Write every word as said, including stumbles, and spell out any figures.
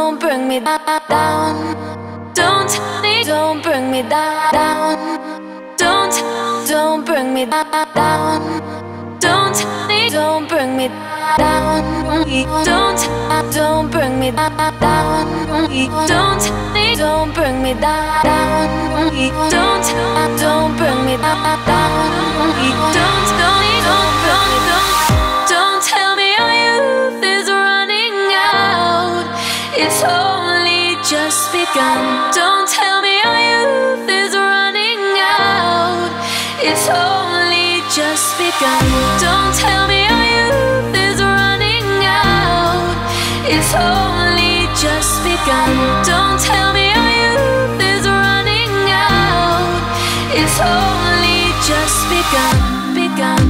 don't bring me down. Don't, don't bring me down. Don't, don't bring me down. Don't, don't bring me down. Don't, don't bring me down. Don't, don't bring me down. Don't, don't bring me down. Don't, don't, don't, don't, don't, don't tell me our youth is running out. It's only just begun. Don't tell me our youth is running out. It's only just begun. Don't tell me our youth is running out. It's only just begun. Don't tell me our youth is running out. It's only just begun, begun.